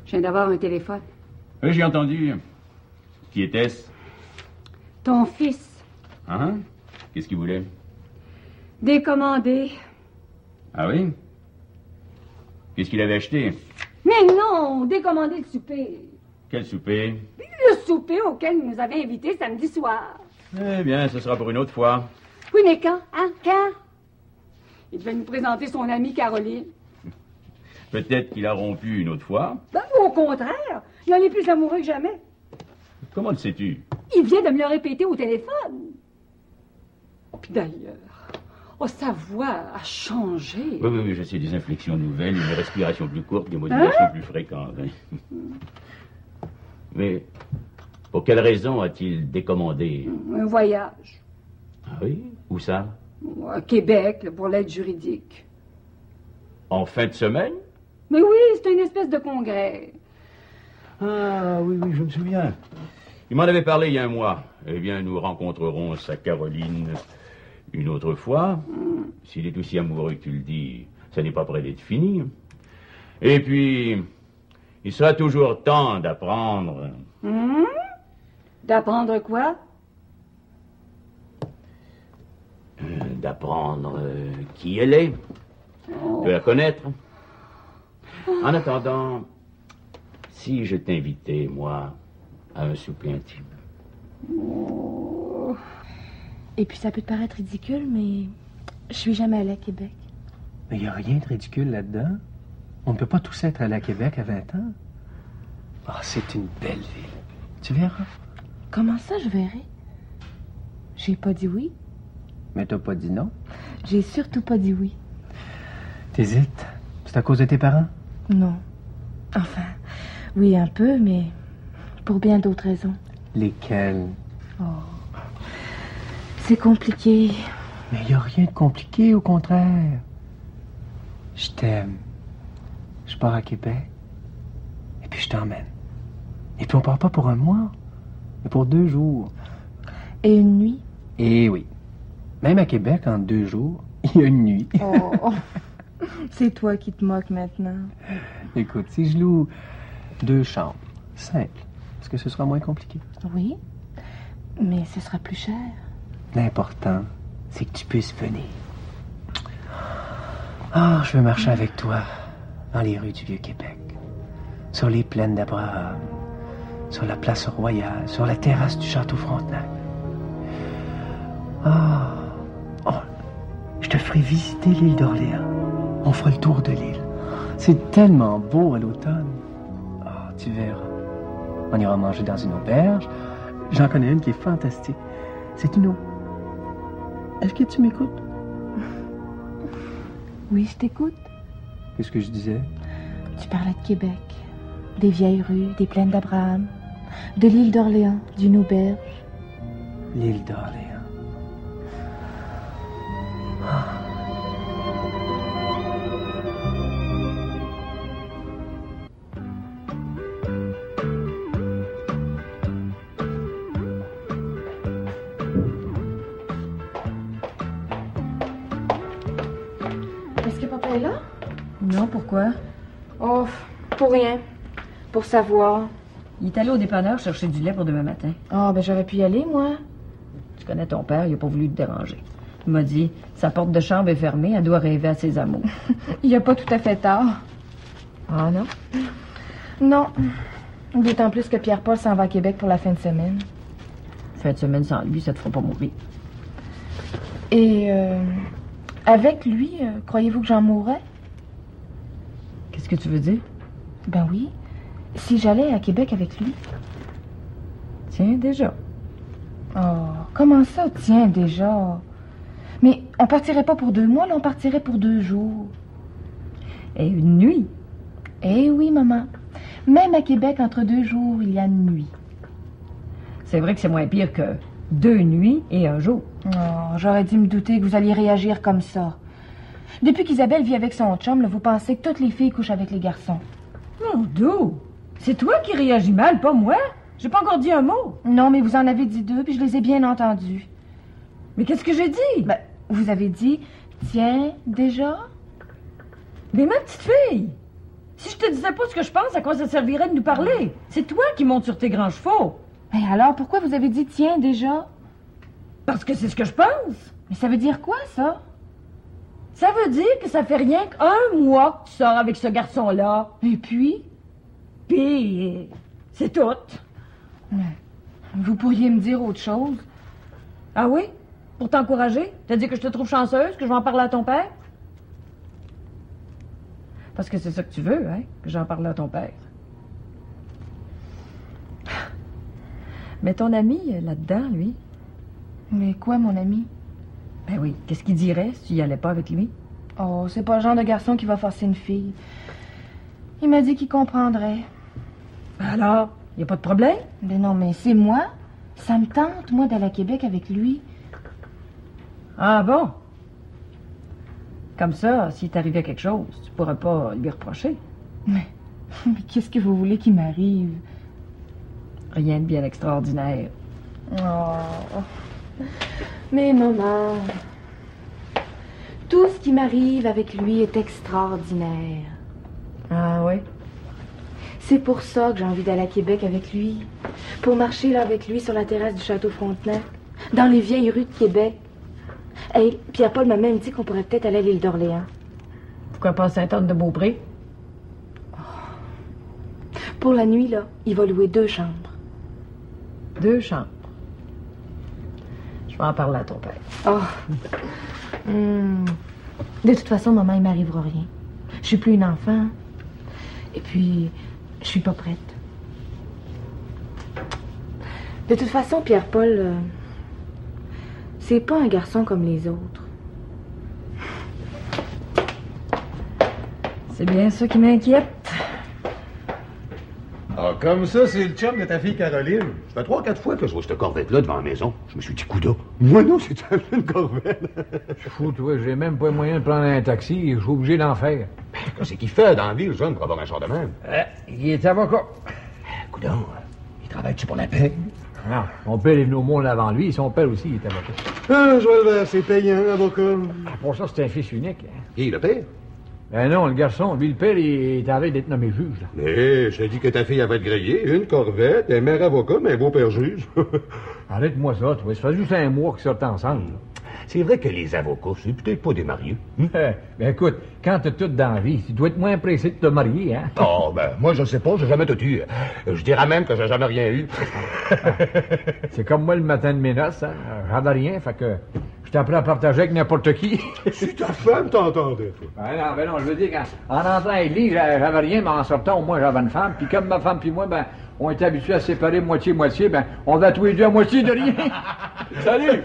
Je viens d'avoir un téléphone. Oui, j'ai entendu. Qui était-ce? Ton fils. Hein? Qu'est-ce qu'il voulait? Décommandé. Ah oui? Qu'est-ce qu'il avait acheté? Mais non, décommandé le souper. Quel souper? Le souper auquel il nous avait invités samedi soir. Eh bien, ce sera pour une autre fois. Oui, mais quand? Hein? Quand? Il devait nous présenter son amie Caroline. Peut-être qu'il a rompu une autre fois. Ben, au contraire, il en est plus amoureux que jamais. Comment le sais-tu? Il vient de me le répéter au téléphone. Puis d'ailleurs, sa voix a changé. Oui, je sais, des inflexions nouvelles, une respiration plus courte, des modulations plus fréquentes. Mais pour quelle raison a-t-il décommandé? Un voyage. Ah oui? Où ça? À Québec, là, pour l'aide juridique. En fin de semaine? Mais oui, c'est une espèce de congrès. Ah oui, je me souviens. Il m'en avait parlé il y a un mois. Eh bien, nous rencontrerons sa Caroline une autre fois. S'il est aussi amoureux que tu le dis, ça n'est pas près d'être fini. Et puis, il sera toujours temps d'apprendre. D'apprendre quoi? D'apprendre qui elle est. De la connaître. En attendant, si je t'invitais, moi, à un souper intime. Et puis ça peut te paraître ridicule, mais je suis jamais allée à Québec. Mais il n'y a rien de ridicule là-dedans. On ne peut pas tous être allés à Québec à 20 ans. Ah, c'est une belle ville. Tu verras. Comment ça, je verrai? J'ai pas dit oui. Mais t'as pas dit non. J'ai surtout pas dit oui. T'hésites. C'est à cause de tes parents? Non. Enfin, oui, un peu, mais pour bien d'autres raisons. Lesquelles? Oh. C'est compliqué. Mais il n'y a rien de compliqué, au contraire. Je t'aime. Je pars à Québec. Et puis je t'emmène. Et puis on part pas pour un mois, mais pour 2 jours. Et une nuit? Eh oui. Même à Québec, en 2 jours, il y a une nuit. Oh, c'est toi qui te moques maintenant. Écoute, si je loue 2 chambres, simple, est-ce que ce sera moins compliqué? Oui, mais ce sera plus cher. L'important, c'est que tu puisses venir. Ah, je veux marcher avec toi dans les rues du Vieux-Québec, sur les plaines d'Abraham, sur la place Royale, sur la terrasse du Château Frontenac. Ah, je te ferai visiter l'île d'Orléans. On fera le tour de l'île. C'est tellement beau à l'automne. Ah, tu verras. On ira manger dans une auberge. J'en connais une qui est fantastique. C'est une eau. Est-ce que tu m'écoutes? Oui, je t'écoute. Qu'est-ce que je disais? Tu parlais de Québec, des vieilles rues, des plaines d'Abraham, de l'île d'Orléans, d'une auberge. L'île d'Orléans. Ah. Est-ce que papa est là? Non, pourquoi? Oh, pour rien. Pour savoir. Il est allé au dépanneur chercher du lait pour demain matin. Ah, ben j'aurais pu y aller, moi. Tu connais ton père, il n'a pas voulu te déranger. Il m'a dit, sa porte de chambre est fermée, elle doit rêver à ses amours. Il a pas tout à fait tard. Ah non? Non. D'autant plus que Pierre-Paul s'en va à Québec pour la fin de semaine. Fin de semaine sans lui, ça te fera pas mourir. Et avec lui, croyez-vous que j'en mourrais? Qu'est-ce que tu veux dire? Ben oui. Si j'allais à Québec avec lui. Tiens, déjà. Oh, comment ça, tiens, déjà? Mais on partirait pas pour 2 mois, là, on partirait pour 2 jours. Et une nuit? Eh oui, maman. Même à Québec, entre 2 jours, il y a une nuit. C'est vrai que c'est moins pire que 2 nuits et 1 jour. Oh, j'aurais dû me douter que vous alliez réagir comme ça. Depuis qu'Isabelle vit avec son chum, là, vous pensez que toutes les filles couchent avec les garçons. Mon Dieu! C'est toi qui réagis mal, pas moi. J'ai pas encore dit un mot. Non, mais vous en avez dit 2, puis je les ai bien entendus. Mais qu'est-ce que j'ai dit? Ben, vous avez dit, tiens, déjà? Mais ma petite fille, Si je te disais pas ce que je pense, à quoi ça servirait de nous parler? C'est toi qui montes sur tes grands chevaux. Mais alors, pourquoi vous avez dit tiens déjà? Parce que c'est ce que je pense. Mais ça veut dire quoi, ça? Ça veut dire que ça fait rien qu'un mois que tu sors avec ce garçon-là. Et puis? Puis, c'est tout. Vous pourriez me dire autre chose? Ah oui? Pour t'encourager? T'as dit que je te trouve chanceuse, que je vais en parler à ton père? Parce que c'est ça que tu veux, hein? Que j'en parle à ton père. Mais ton ami, là-dedans, lui... Mais quoi, mon ami? Ben oui, qu'est-ce qu'il dirait si tu y allais pas avec lui? Oh, c'est pas le genre de garçon qui va forcer une fille. Il m'a dit qu'il comprendrait. Alors, y a pas de problème? Mais non, mais c'est moi. Ça me tente, moi, d'aller à Québec avec lui. Ah bon? Comme ça, s'il t'arrivait quelque chose, tu pourrais pas lui reprocher. Mais qu'est-ce que vous voulez qu'il m'arrive? Rien de bien extraordinaire. Oh. Mais maman, tout ce qui m'arrive avec lui est extraordinaire. Ah oui? C'est pour ça que j'ai envie d'aller à Québec avec lui. Pour marcher là avec lui sur la terrasse du Château Frontenac, dans les vieilles rues de Québec. Hey, Pierre-Paul m'a même dit qu'on pourrait peut-être aller à l'île d'Orléans. Pourquoi pas Sainte-Anne-de-Beaupré? Pour la nuit, là, il va louer 2 chambres. 2 chambres. Je vais en parler à ton père. Oh. De toute façon, maman, il m'arrivera rien. Je suis plus une enfant. Et puis, je suis pas prête. De toute façon, Pierre-Paul, c'est pas un garçon comme les autres. C'est bien ça qui m'inquiète. Ah, comme ça, c'est le chum de ta fille Caroline. Ça fait 3-4 fois que je vois cette corvette-là devant la maison. Je me suis dit, coudonc. Moi, non, c'est une corvette. Je suis fou, toi, j'ai même pas moyen de prendre un taxi, je suis obligé d'en faire. Qu'est-ce qu'il fait dans la ville, jeune, pour avoir un genre de même? Il est avocat. Coudonc, il travaille-tu pour la paix? Non, mon père est venu au monde avant lui, et son père aussi il est avocat. Ah, je vais le voir, c'est payant, avocat. Pour ça, c'est un fils unique. Hein. Et le père? Ben non, le garçon, lui, le père, il est en train d'être nommé juge. Là. Mais, je t'ai dit que ta fille avait être grillée, une corvette, un mère avocat, mais un beau père juge. Arrête-moi ça, toi, ça fait juste un mois qu'ils sortent ensemble. Là. C'est vrai que les avocats, c'est peut-être pas des mariés. Ben écoute, quand t'as tout dans la vie, tu dois être moins pressé de te marier, hein? Oh, ben, moi, je sais pas, j'ai jamais tout eu. Je dirais même que j'ai jamais rien eu. C'est comme moi le matin de mes noces, hein? J'avais rien, fait que je t'apprends à partager avec n'importe qui. Si ta femme t'entendait, toi. Ben non, je veux dire, en entrant à l'église, j'avais rien, mais en sortant, au moins, j'avais une femme. Puis comme ma femme puis moi, ben, on était habitués à se séparer moitié-moitié, ben, on va tous les deux à moitié de rien. Salut!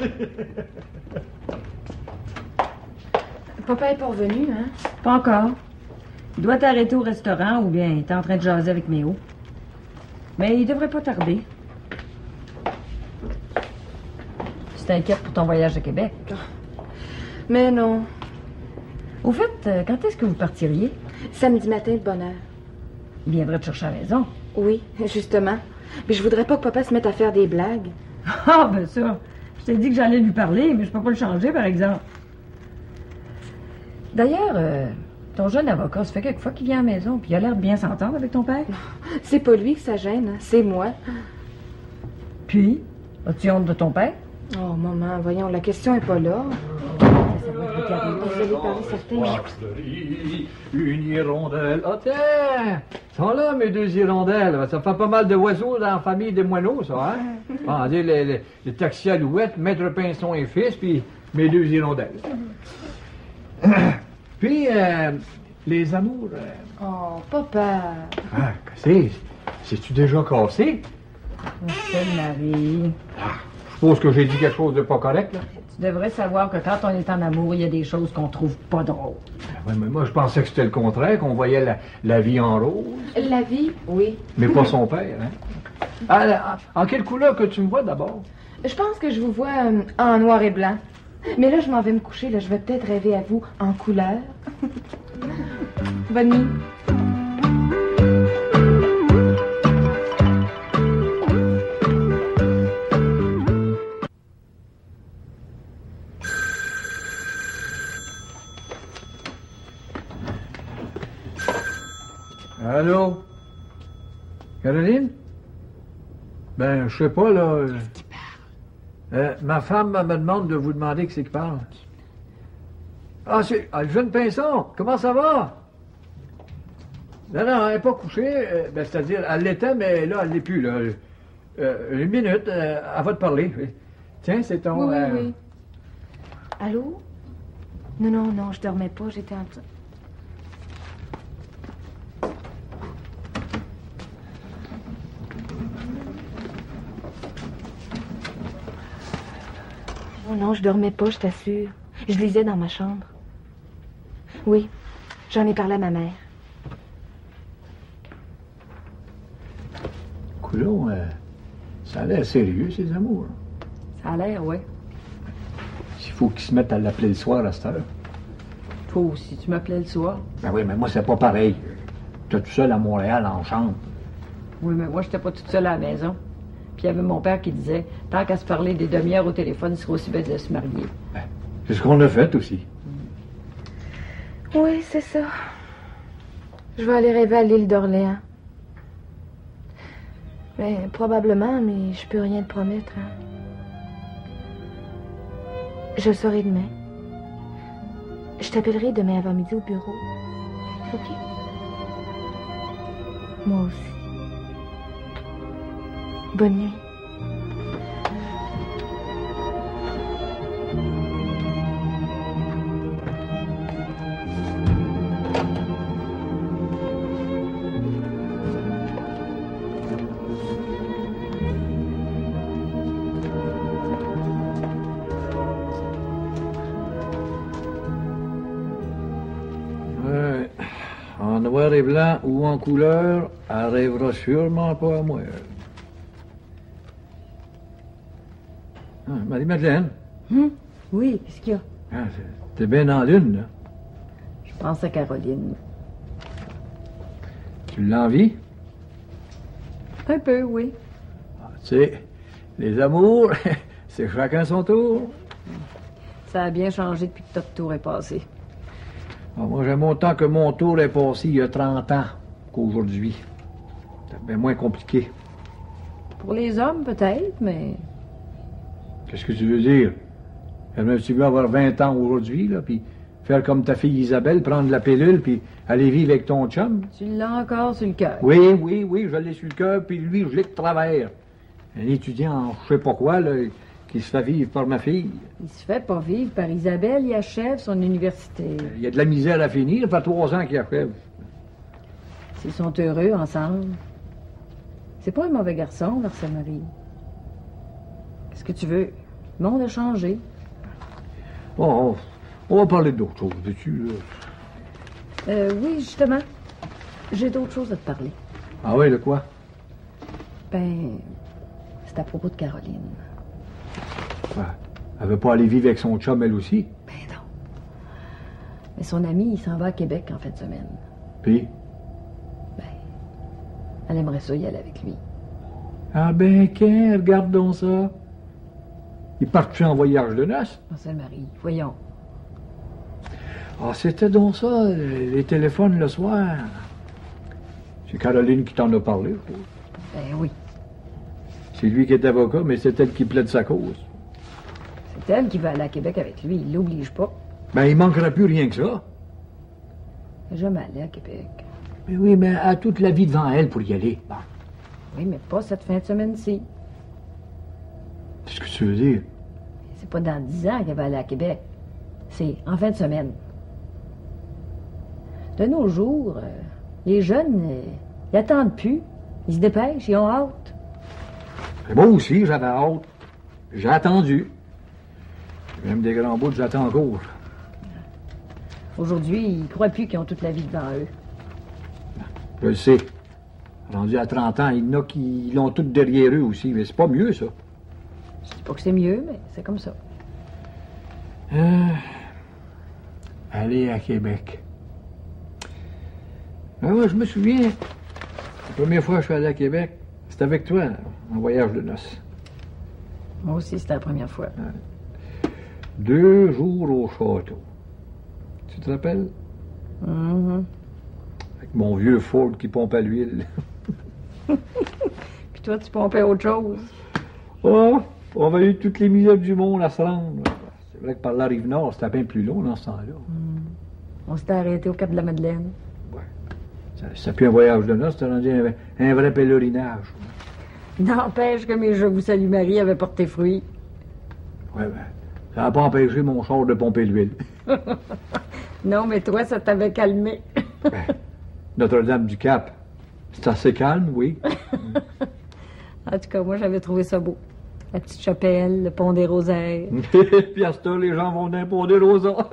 Papa est pas revenu, hein? Pas encore. Il doit t'arrêter au restaurant ou bien il est en train de jaser avec Méo. Mais il devrait pas tarder. Tu t'inquiètes pour ton voyage à Québec. Mais non. Au fait, quand est-ce que vous partiriez? Samedi matin de bonne heure. Il viendrait te chercher à la maison. Oui, justement. Mais je voudrais pas que papa se mette à faire des blagues. Ah, ben ça. Je t'ai dit que j'allais lui parler, mais je peux pas le changer, par exemple. D'ailleurs, ton jeune avocat, ça fait quelques fois qu'il vient à la maison, puis il a l'air de bien s'entendre avec ton père. C'est pas lui que ça gêne, hein, c'est moi. Puis, as-tu honte de ton père? Oh, maman, voyons, la question est pas là. Ça va être lui qui arrive. Vous allez parler certains. Une hirondelle. Ah, tiens! Sont là, mes 2 hirondelles. Ça fait pas mal de oiseaux dans la famille des moineaux, ça, hein? Ah, les taxis alouettes, Maître Pinson et fils, puis mes 2 hirondelles. Puis, les amours... Oh, papa. Ah, c'est-tu déjà cassé? C'est Marie. Je suppose que j'ai dit quelque chose de pas correct, là. Tu devrais savoir que quand on est en amour, il y a des choses qu'on trouve pas drôles. Ouais, mais moi, je pensais que c'était le contraire, qu'on voyait la vie en rose. La vie, oui. Mais pas son père, hein? Ah, en quelle couleur que tu me vois, d'abord? Je pense que je vous vois en noir et blanc. Mais là, je m'en vais me coucher. Là, je vais peut-être rêver à vous en couleur. Bonne nuit. Caroline? Ben, je sais pas, là. Qui parle? Ma femme me demande de vous demander qui c'est qui parle. Ah, c'est le jeune Pinson. Comment ça va? Non, elle n'est pas couchée. C'est-à-dire, elle l'était, mais là, elle l'est plus, là. Une minute, elle va te parler. Tiens, c'est ton... Oui. Allô? Non, je dormais pas, j'étais en train... Non, je dormais pas, je t'assure. Je lisais dans ma chambre. Oui, j'en ai parlé à ma mère. Coudonc, ça a l'air sérieux, ces amours. Ça a l'air, oui. Il faut qu'ils se mettent à l'appeler le soir à cette heure. Toi aussi, tu m'appelais le soir. Ben oui, mais moi, c'est pas pareil. T'es tout seul à Montréal en chambre. Oui, mais moi, j'étais pas toute seule à la maison. Puis il y avait mon père qui disait, tant qu'à se parler des demi-heures au téléphone, il serait aussi bête de se marier. Ben, c'est ce qu'on a fait aussi. Oui, c'est ça. Je vais aller rêver à l'île d'Orléans. Ben, probablement, mais je peux rien te promettre. Hein. Je le saurai demain. Je t'appellerai demain avant midi au bureau. OK? Moi aussi. Bonne nuit. Ouais. En noir et blanc ou en couleur, elle rêvera sûrement pas à moi. Ah, Marie-Madeleine, Oui, qu'est-ce qu'il y a? t'es bien en lune, là. Je pense à Caroline. Tu l'envies? Un peu, oui. Tu sais, les amours, c'est chacun son tour. Ça a bien changé depuis que notre tour est passé. Ah, moi, j'aime autant que mon tour est passé il y a 30 ans qu'aujourd'hui. C'est bien moins compliqué. Pour les hommes, peut-être, mais Qu'est-ce que tu veux dire? Aimerais-tu mieux avoir 20 ans aujourd'hui, là, puis faire comme ta fille Isabelle, prendre la pilule, puis aller vivre avec ton chum? tu l'as encore sur le cœur. Oui, je l'ai sur le cœur, puis lui, je l'ai de travers. Un étudiant en je sais pas quoi, là, qui se fait vivre par ma fille. Il se fait pas vivre par Isabelle, il achève son université. Il y a de la misère à finir, ça fait 3 ans qu'il achève. S'ils sont heureux ensemble. C'est pas un mauvais garçon, Marcel-Marie. Qu'est-ce que tu veux? Le monde a changé. Oh, on va parler d'autre chose, veux-tu, là? Oui, justement. J'ai d'autres choses à te parler. Ah oui, de quoi? Ben, c'est à propos de Caroline. Ouais. Elle veut pas aller vivre avec son chum, elle aussi? Ben non. Mais son ami, il s'en va à Québec en fin de semaine. Puis? Ben, elle aimerait ça y aller avec lui. Ah ben, regarde donc ça. Il part-tu en voyage de noces? Marcel-Marie, voyons. Ah, c'était donc ça, les téléphones le soir. C'est Caroline qui t'en a parlé, je crois. Ben oui. C'est lui qui est avocat, mais c'est elle qui plaide sa cause. C'est elle qui va aller à Québec avec lui. Il l'oblige pas. Ben, il manquera plus rien que ça. Elle n'est jamais allée à Québec. Mais oui, mais elle a toute la vie devant elle pour y aller. Bon. Oui, mais pas cette fin de semaine-ci. Qu'est-ce que tu veux dire? C'est pas dans 10 ans qu'elle va aller à Québec. C'est en fin de semaine. De nos jours, les jeunes, ils attendent plus. Ils se dépêchent, ils ont hâte. Et moi aussi, j'avais hâte. J'ai attendu. Même des grands bouts, j'attends encore. Aujourd'hui, ils croient plus qu'ils ont toute la vie devant eux. Je le sais. Rendu à 30 ans, il y en a qui l'ont tout derrière eux aussi, mais c'est pas mieux, ça. Je dis pas que c'est mieux, mais c'est comme ça. Aller à Québec. Ah ouais, je me souviens. La première fois que je suis allé à Québec, c'était avec toi, en voyage de noces. Moi aussi, c'était la première fois. 2 jours au château. Tu te rappelles? Mhm. Avec mon vieux Ford qui pompe à l'huile. toi, tu pompais autre chose. Oh, on va eu toutes les misères du monde à se rendre. C'est vrai que par la rive nord, c'était bien plus long dans ce temps-là. On s'était arrêté au Cap de la Madeleine. Ça plus un voyage de noces, c'était rendu un vrai pèlerinage. N'empêche que mes Je vous salue Marie avaient porté fruit. Ouais, ben, ça n'a pas empêché mon char de pomper l'huile. Non, mais toi, ça t'avait calmé. Notre-Dame-du-Cap, c'est assez calme, oui. En tout cas, moi, j'avais trouvé ça beau. La petite chapelle, le pont des Rosaires. Puis à ce temps, les gens vont d'un pont des Rosas.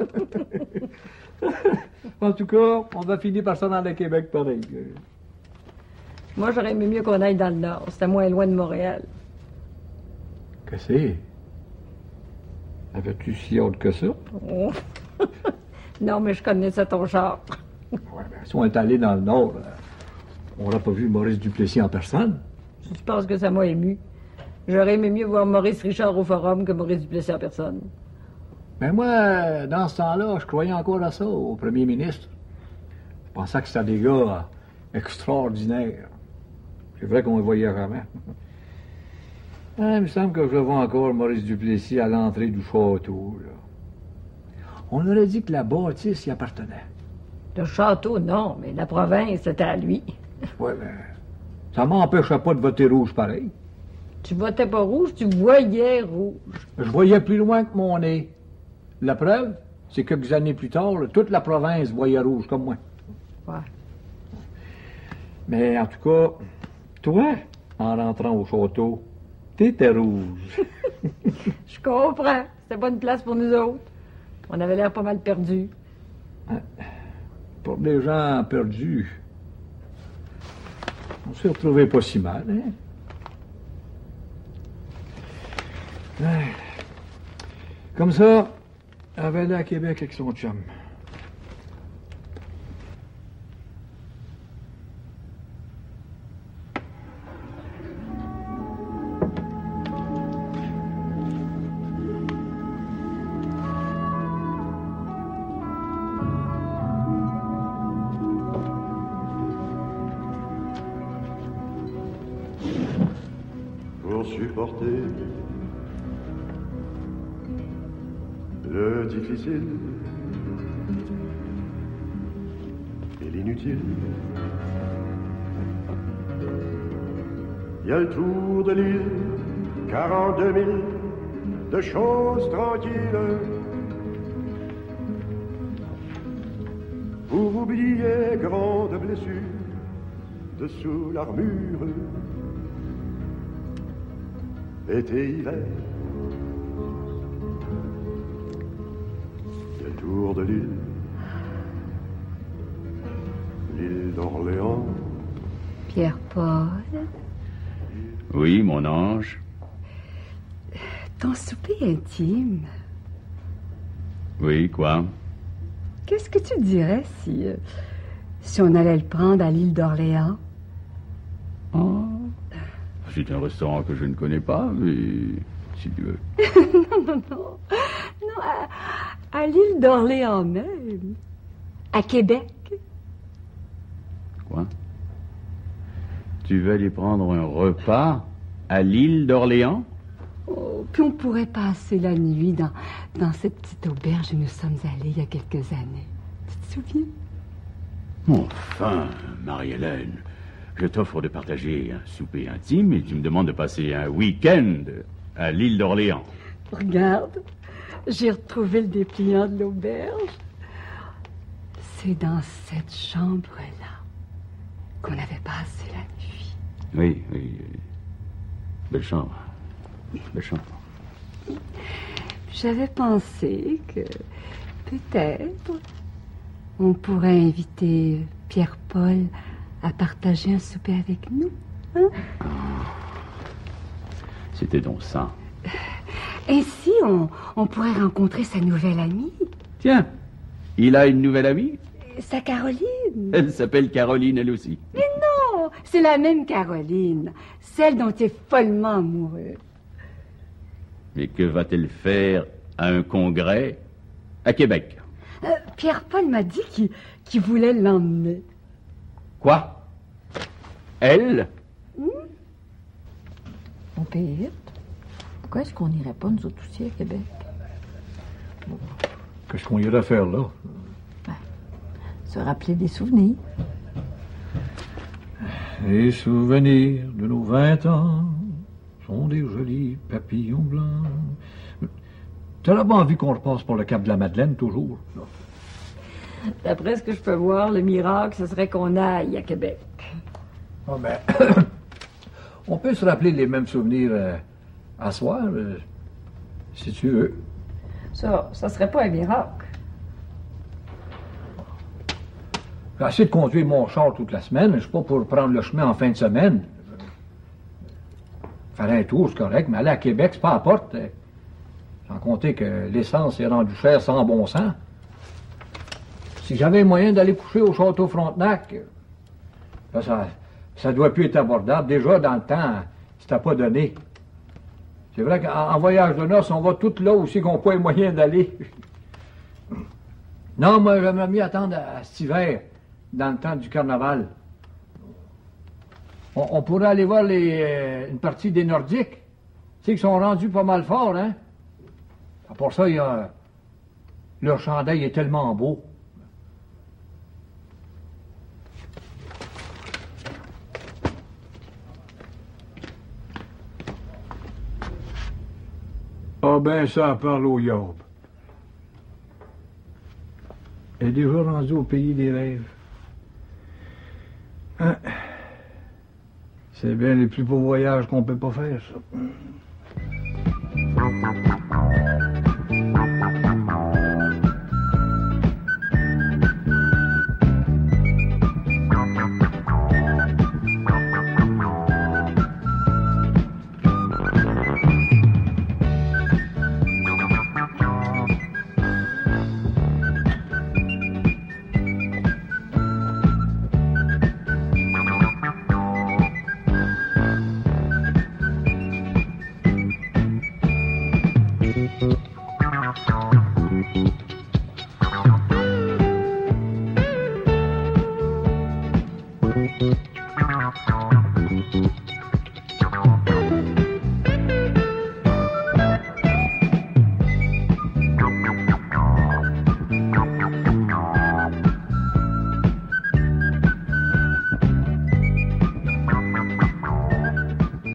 En tout cas, on va finir par ça dans le Québec, pareil. Moi, j'aurais aimé mieux qu'on aille dans le nord. C'était moins loin de Montréal. Que c'est? Avais-tu si hâte que ça? Oh. Non, mais je connaissais ton char. Ouais, ben, si on est allé dans le nord, on n'aurait pas vu Maurice Duplessis en personne. Si tu penses que ça m'a ému, j'aurais aimé mieux voir Maurice Richard au forum que Maurice Duplessis en personne. Mais moi, dans ce temps-là, je croyais encore à ça, au premier ministre. Je pensais que c'était des gars extraordinaires. C'est vrai qu'on le voyait jamais. Il me semble que je vois encore Maurice Duplessis à l'entrée du château. Là. On aurait dit que la bâtisse y appartenait. Le château, non, mais la province, c'était à lui. Ouais, ben, ça m'empêchait pas de voter rouge pareil. Tu votais pas rouge, tu voyais rouge. Je voyais plus loin que mon nez. La preuve, c'est que quelques années plus tard, là, toute la province voyait rouge comme moi. Ouais. Mais en tout cas, toi, en rentrant au château, t'étais rouge. Je comprends. C'était pas une place pour nous autres. On avait l'air pas mal perdus. Pour des gens perdus, on s'est retrouvés pas si mal, hein? Ouais. Comme ça, elle va aller à Québec avec son chum. Pour supporter le difficile et l'inutile. Il y a le tour de l'île, 42 000 de choses tranquilles. Pour oublier grande blessure dessous l'armure. Été, hiver. Il y a le tour de l'île, l'île d'Orléans. Pierre-Paul, Oui, mon ange. ton souper intime, Oui, quoi? qu'est-ce que tu dirais si on allait le prendre à l'île d'Orléans? Oh. C'est un restaurant que je ne connais pas, mais si tu veux. Non, à l'île d'Orléans même. À Québec. Quoi? Tu veux aller prendre un repas à l'île d'Orléans? Oh, puis on pourrait passer la nuit dans cette petite auberge où nous sommes allés il y a quelques années. Tu te souviens? Enfin, Marie-Hélène, je t'offre de partager un souper intime et tu me demandes de passer un week-end à l'île d'Orléans. Regarde, j'ai retrouvé le dépliant de l'auberge. C'est dans cette chambre-là qu'on avait passé la nuit. Oui, oui. Belle chambre. Belle chambre. J'avais pensé que peut-être on pourrait inviter Pierre-Paul à partager un souper avec nous. Hein? C'était donc ça. Ainsi, on pourrait rencontrer sa nouvelle amie, Tiens, il a une nouvelle amie. sa Caroline. Elle s'appelle Caroline, elle aussi. Mais non, c'est la même Caroline, celle dont tu es follement amoureux. Mais que va-t-elle faire à un congrès à Québec? Pierre-Paul m'a dit qu'il voulait l'emmener. Quoi? Elle? pire. Pourquoi est-ce qu'on n'irait pas, nous autres aussi, à Québec? Qu'est-ce qu'on irait faire là? Se rappeler des souvenirs. Les souvenirs de nos 20 ans sont des jolis papillons blancs. T'as là-bas envie qu'on repasse pour le Cap de la Madeleine, toujours? D'après ce que je peux voir, le miracle, ce serait qu'on aille à Québec. Ah ben, on peut se rappeler les mêmes souvenirs à soir, si tu veux. Ça serait pas un miracle. J'ai assez de conduire mon char toute la semaine, je suis pas pour prendre le chemin en fin de semaine. Faire un tour, c'est correct, mais aller à Québec, c'est pas à la porte. Sans compter que l'essence est rendue chère sans bon sens. Si j'avais moyen d'aller coucher au Château Frontenac, là, ça doit plus être abordable. Déjà, dans le temps, c'était pas donné. C'est vrai qu'en voyage de noces, on va tout là aussi qu'on n'a pas les moyens d'aller. Non, moi, j'aimerais mieux attendre à cet hiver, dans le temps du carnaval. On pourrait aller voir une partie des Nordiques. Tu sais qu'ils sont rendus pas mal forts, hein? Pour ça, leur chandail est tellement beau. Ah ben ça parle au Yob. Elle est déjà rendue au pays des rêves. Hein? C'est bien les plus beaux voyages qu'on peut pas faire, ça.